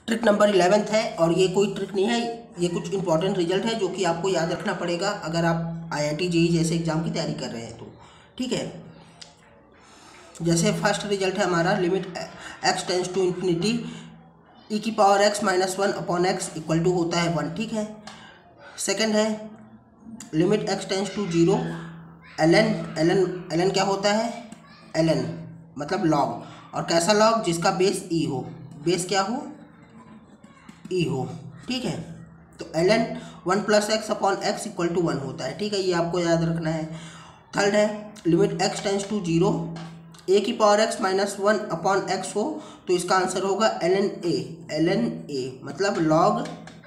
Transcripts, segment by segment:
Trick number 11 है और ये कोई ट्रिक नहीं है, ये कुछ इंपॉर्टेंट रिजल्ट है जो कि आपको याद रखना पड़ेगा अगर आप IIT JEE जैसे एग्जाम की तैयारी कर रहे हैं तो। ठीक है, जैसे फर्स्ट रिजल्ट है हमारा limit x tends to infinity e की power x minus 1 upon x equal to होता है 1। ठीक है, सेकंड है limit x tends to 0 ln क्या होता है, ln मतलब लॉग, और कैसा लॉग, जिसका बेस e हो, बेस क्या हो, e हो। ठीक है, तो ln 1 plus x upon x equal to 1 होता है। ठीक है, ये आपको याद रखना है। थर्ड है limit x tends to 0 a की power x minus 1 upon x हो, तो इसका आंसर होगा ln a मतलब लॉग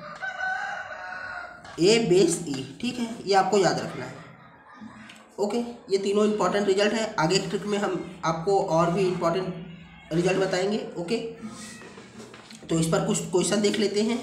a बेस e। ठीक है, ये आपको याद रखना है। ओके, ये तीनों इंपॉर्टेंट रिजल्ट है। आगे की ट्रिक में हम आपको और भी इंपॉर्टेंट रिजल्ट बताएंगे। ओके, तो इस पर कुछ क्वेश्चन देख लेते हैं।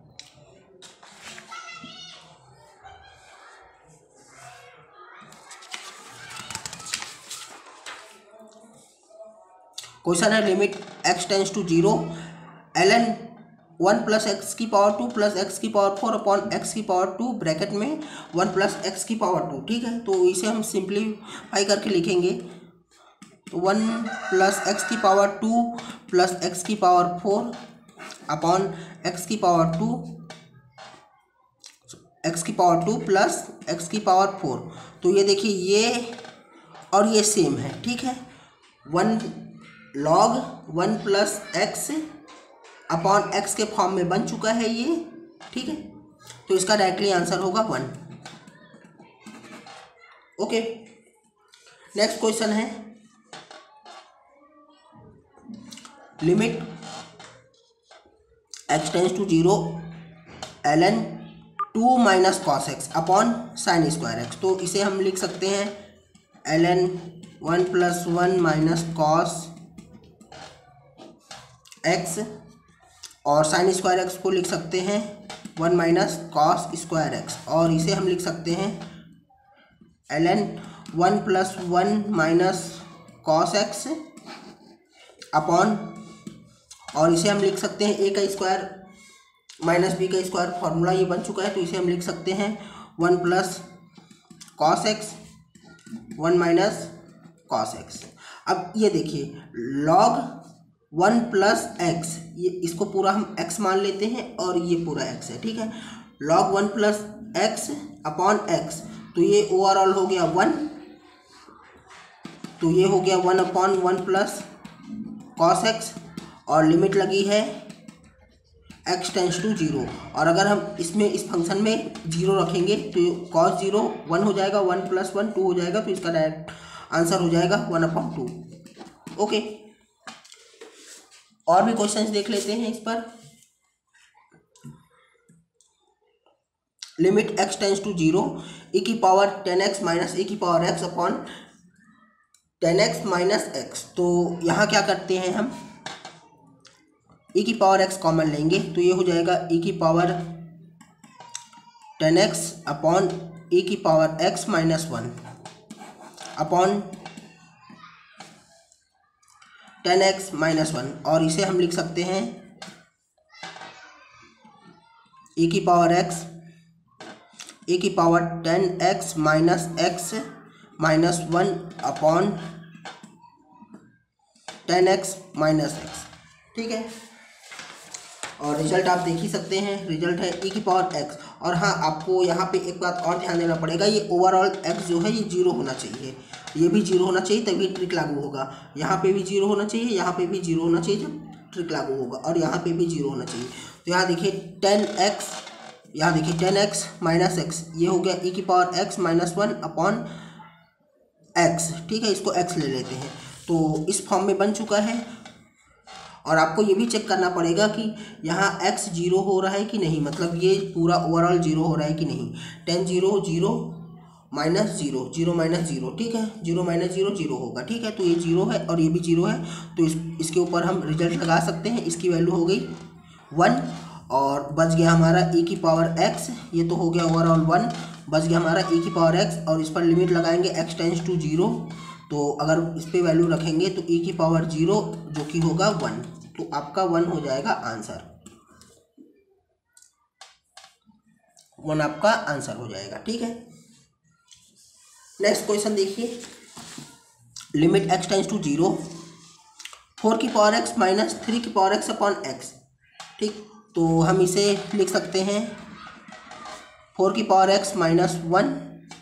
क्वेश्चन है limit x tends to 0 ln 1 plus x की पावर 2 प्लस एक्स की पावर 4 अपॉन एक्स की पावर 2 ब्रैकेट में 1 प्लस एक्स की पावर 2। ठीक है, तो इसे हम सिंप्लीफाई करके लिखेंगे 1 प्लस एक्स की पावर 2 प्लस एक्स की पावर 4 अपॉन एक्स की पावर 2 प्लस एक्स की पावर 4। तो ये देखिए ये और ये सेम है। ठीक है, 1 log 1 plus x upon x के फॉर्म में बन चुका है ये। ठीक है, तो इसका डायरेक्टली आंसर होगा 1। ओके, नेक्स्ट क्वेश्चन है limit x tends to 0 ln 2 minus cos x upon sine square x. तो इसे हम लिख सकते हैं ln 1 plus 1 minus cos x, और साइन स्क्वायर एक्स को लिख सकते हैं 1 माइनस कॉस स्क्वायर एक्स, और इसे हम लिख सकते हैं ln 1 plus 1 minus cos x upon, और इसे हम लिख सकते हैं a का स्क्वायर माइनस b का स्क्वायर, फॉर्मूला ये बन चुका है, तो इसे हम लिख सकते हैं 1 plus cos x 1 minus cos x. अब ये देखिए लॉग 1 प्लस एक्स, ये इसको पूरा हम x मान लेते हैं और ये पूरा x है। ठीक है, log 1 plus x upon x, तो ये ओवरऑल हो गया 1, तो ये हो गया 1 अपॉन 1 प्लस कॉस एक्स, और लिमिट लगी है x टेंस टू 0। और अगर हम इसमें इस फंक्शन में 0 रखेंगे तो कॉस 0 1 हो जाएगा, 1 प्लस 1 2 हो जाएगा, तो इसका डायरेक्ट आंसर हो जाएगा 1 अपॉन 2। ओके, और भी क्वेश्चंस देख लेते हैं इस पर। Limit x tends to 0 e की पावर 10x माइनस e की power x upon 10x minus x। तो यहाँ क्या करते हैं हम, e की पावर x कॉमन लेंगे, तो ये हो जाएगा e की पावर 10x अपॉन e की power x minus 1 upon 10x minus 1, और इसे हम लिख सकते हैं e की पावर x e की power 10x minus x minus 1 upon 10x minus x। ठीक है, और रिजल्ट आप देख ही सकते हैं, रिजल्ट है e की पावर x। और हाँ, आपको यहाँ पे एक बात और ध्यान देना पड़ेगा, ये ओवरऑल x जो है ये 0 होना चाहिए, ये भी 0 होना चाहिए तभी ट्रिक लागू होगा। यहाँ पे भी 0 होना चाहिए, यहाँ पे भी 0 होना चाहिए जब ट्रिक लागू होगा, और यहाँ पे भी 0 होना चाहिए। तो यहाँ देखिए 10x, यहाँ देखिए 10x माइनस x, ये हो गया e की power x minus 1 upon x। ठीक है, इसको x ले लेते हैं, तो इस फॉर्म में बन चुका है। और आपको ये भी चेक करना पड़ेगा कि यहाँ x 0 हो रहा है कि नहीं, मतलब ये पूरा ओवरऑल 0 हो रहा है कि नहीं। 10 0 0 माइनस 0 0 माइनस 0। ठीक है, 0 माइनस 0 0 होगा। ठीक है, तो ये 0 है और ये भी 0 है, तो इसके ऊपर हम रिजल्ट लगा सकते हैं। इसकी वैल्यू हो गई 1, और बच गया हमारा e की पावर x, ये तो हो गया ओवरऑल 1, बच गया हमारा e की पावर x, और इस पर लिमिट लगाएंगे x टेंस टू 0। तो अगर इस पर वैल्यू रखेंगे तो e की पावर 0 जो कि होगा 1, तो आपका 1 हो जाएगा आंसर। 1 आपका आंसर हो जाएगा। ठीक है, नेक्स्ट क्वेश्चन देखिए, लिमिट x टेंड्स टू 0, 4 की पावर x माइनस 3 की पावर x अपॉन x। ठीक, तो हम इसे लिख सकते हैं 4 की पावर x माइनस 1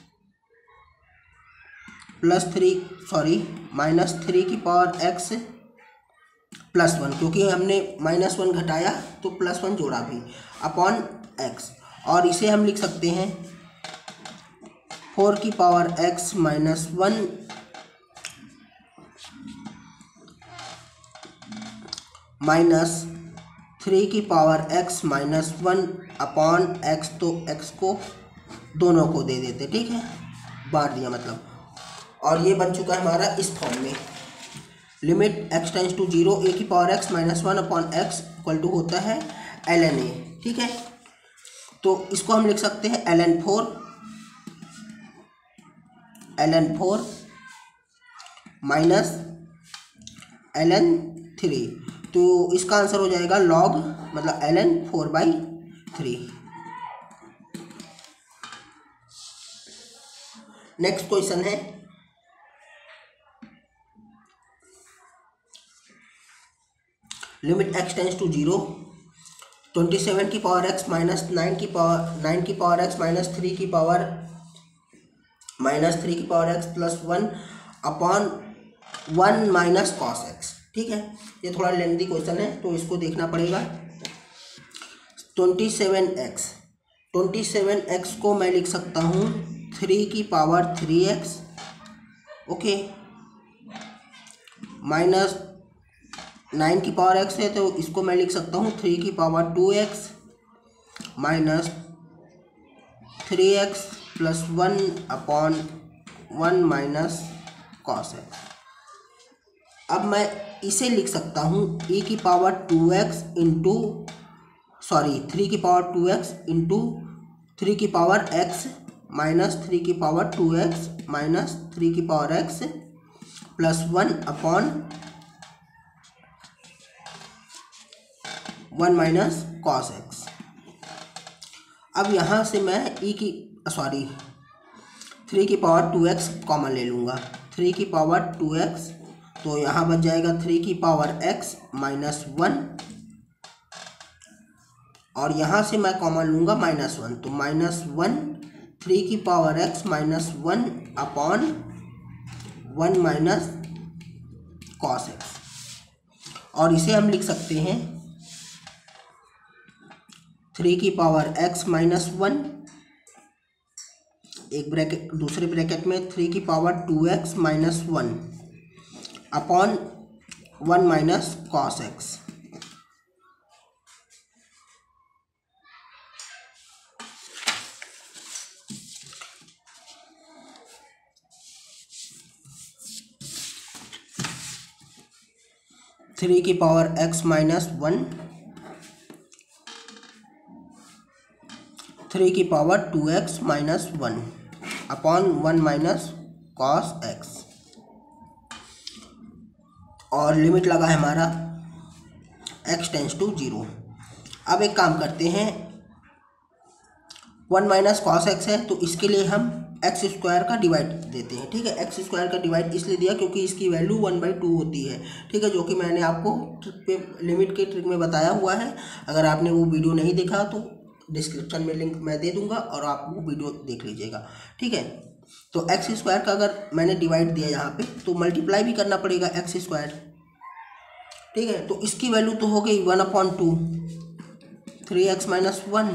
माइनस 3 की पावर x प्लस 1, क्योंकि हमने -1 घटाया तो +1 जोड़ा भी, अपॉन x। और इसे हम लिख सकते हैं 4 की पावर x माइनस 1 माइनस 3 की power x minus 1 upon x। तो x को दोनों को दे देते, ठीक है, बांट दिया मतलब। और ये बन चुका है हमारा इस फॉर्म में, limit x tends to 0, a की power x minus 1 upon x equal to होता है ln a। ठीक है, तो इसको हम लिख सकते हैं ln 4 माइनस ln 3। तो इसका आंसर हो जाएगा log मतलब ln 4/3। नेक्स्ट क्वेश्चन है, लिमिट x टेंड्स टू 0, 27 की पावर x माइनस 9 की पावर x माइनस 3 की power x plus 1 upon 1 minus cos x। ठीक है, ये थोड़ा लेंथी क्वेश्चन है तो इसको देखना पड़ेगा। 27x को मैं लिख सकता हूँ 3 की पावर 3x, ओके, माइनस 9 की पावर x है तो इसको मैं लिख सकता हूँ 3 की power 2x minus 3x plus 1 upon 1 minus cos x। अब मैं इसे लिख सकता हूँ e की पावर 2x इंटू 3 की पावर 2x इंटू 3 की पावर x माइनस 3 की पावर 2x माइनस 3 की power x plus 1 upon 1 minus cos x। अब यहाँ से मैं 3 की पावर 2x कॉमन ले लूँगा, 3 की पावर 2x, तो यहाँ बच जाएगा 3 की पावर x माइनस 1, और यहाँ से मैं कॉमन लूँगा -1, तो -1 3 की power x minus 1 upon 1 minus cos x। और इसे हम लिख सकते हैं 3 की पावर x माइनस 1, एक ब्रैकेट दूसरे ब्रैकेट में 3 की power 2x minus 1 upon 1 minus cos x। Three की पावर x माइनस 1, 3 की power 2x minus 1 upon 1 minus cos x। और लिमिट लगा है हमारा x टेंड्स टू 0। अब एक काम करते हैं, 1 माइनस कॉस x है तो इसके लिए हम एक्स स्क्वायर का डिवाइड देते हैं। ठीक है, एक्स स्क्वायर का डिवाइड इसलिए दिया क्योंकि इसकी वैल्यू 1/2 होती है। ठीक है, जो कि मैंने आपको ट्रिक पे लिमिट के ट्रिक में बताया हुआ है। अगर आपने वो वीडियो नहीं देखा तो डिस्क्रिप्शन में लिंक मैं दे दूंगा और आप वो वीडियो देख लीजिएगा। ठीक है, तो एक्स स्क्वायर का अगर मैंने डिवाइड दिया यहाँ पे तो मल्टीप्लाई भी करना पड़ेगा एक्स स्क्वायर। ठीक है, तो इसकी वैल्यू तो हो गई 1/2, 3x माइनस 1,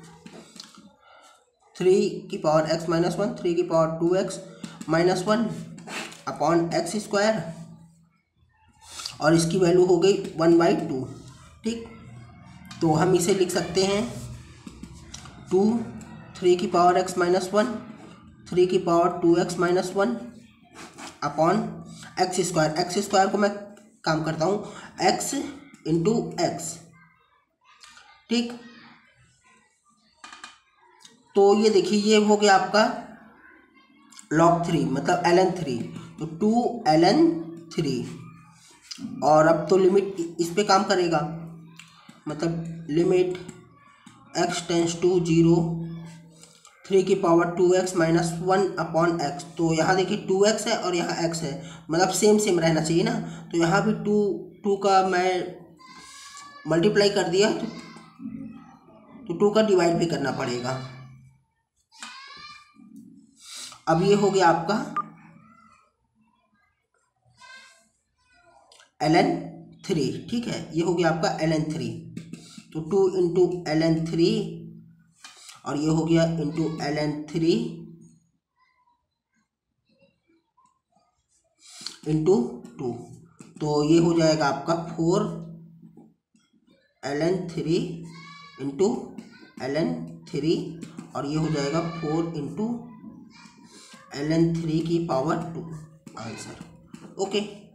3 की पावर x माइनस 1, 3 की power 2x minus 1 upon x square, और इसकी वैल्यू हो गई 1/2। ठीक, तो हम इसे लिख सकते हैं 2, 3 की पावर x माइनस 1, 3 की power 2x minus 1 upon x square. X square को मैं काम करता हूँ x इंटू एक्स। ठीक, तो ये देखिए ये हो गया आपका log 3 मतलब ln 3, तो 2 ln 3। और अब तो लिमिट इस पे काम करेगा, मतलब लिमिट x टेंड्स टू 0, 3 की पावर 2x माइनस 1/x। तो यहाँ देखिए 2x है और यहाँ x है, मतलब सेम सेम रहना चाहिए ना। तो यहाँ भी 2 का मैं मल्टीप्लाई कर दिया तो 2 का डिवाइड भी करना पड़ेगा। अब ये हो गया आपका ln 3, ठीक है, ये हो गया आपका ln 3। तो 2 इंटू ln 3 और ये हो गया इंटू ln 3 इंटू 2। तो ये हो जाएगा आपका 4 ln 3 इंटू ln 3 और ये हो जाएगा 4 इंटू ln 3 की पावर 2 आंसर। ओके।